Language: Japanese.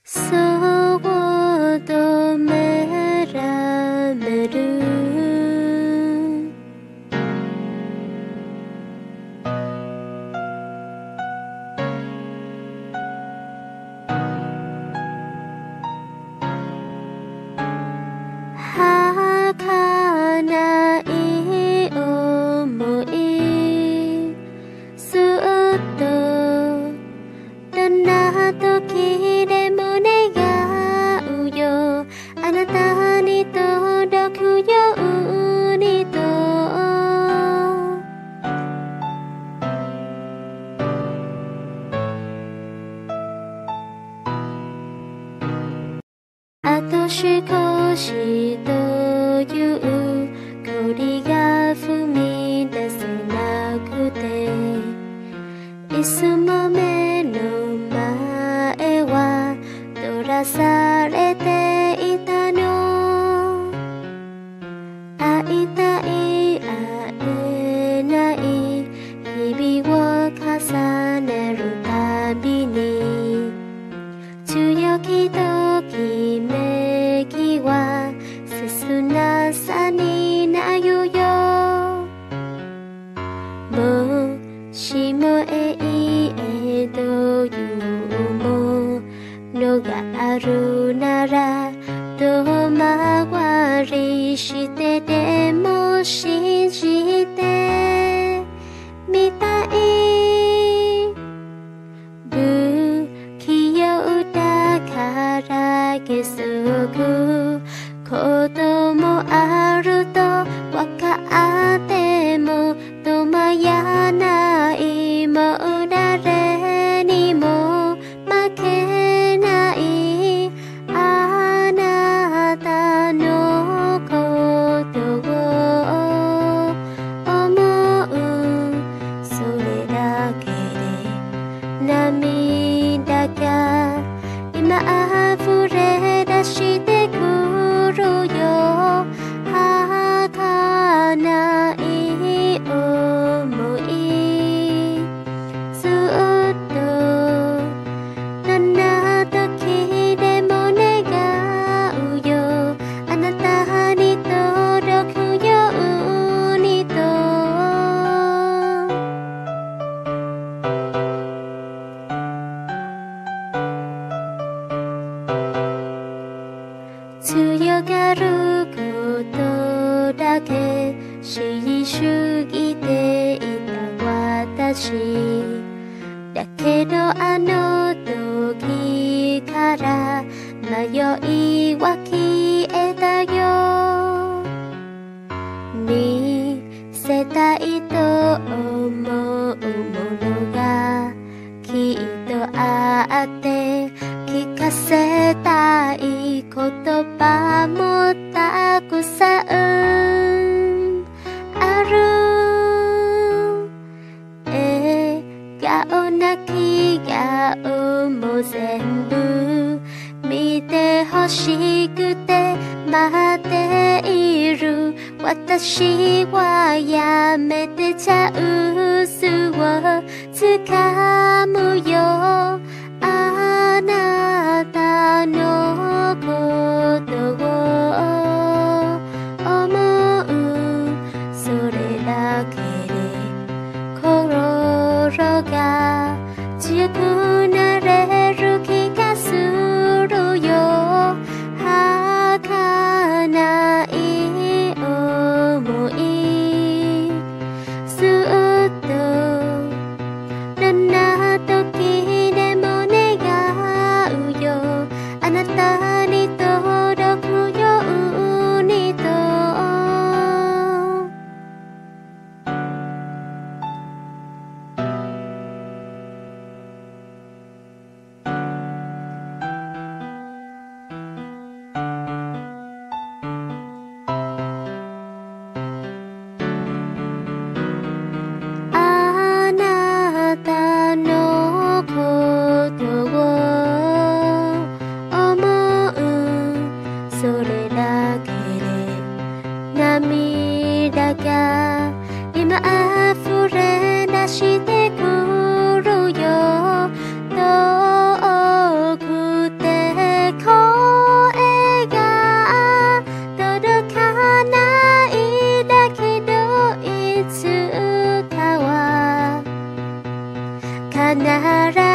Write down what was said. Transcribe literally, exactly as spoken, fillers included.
そうとめらめる儚い想いずっとどんな時でも願うよあなたに届くようにとあと少しという距離が踏み出せなくていつも目の前は照らされていたの会いたい会えない日々を重ねるたびに強きときめきは切なさになるよもしも永遠というものがあるなら遠回りしてでも信じてみたい不器用だから気づくこともあると分かっても止まやないもう誰にも負けないあなたのことを思うそれだけで涙が今溢れ出してくるよ儚い想いずっとどんな時でも願うよあなたに届くようにと強がることだけ知りすぎていた私だけどあの時から迷いは消えたよ見せたいと思うものがきっとあって聞かせたい言葉もたくさんある笑顔泣き顔も全部見てほしくて待っている私はやめてチャンスをつかむよあなたのことを思うそれだけで心が強くなれる気がするよ儚い想いずっとどんな時でも願うよあなたに届くようにと必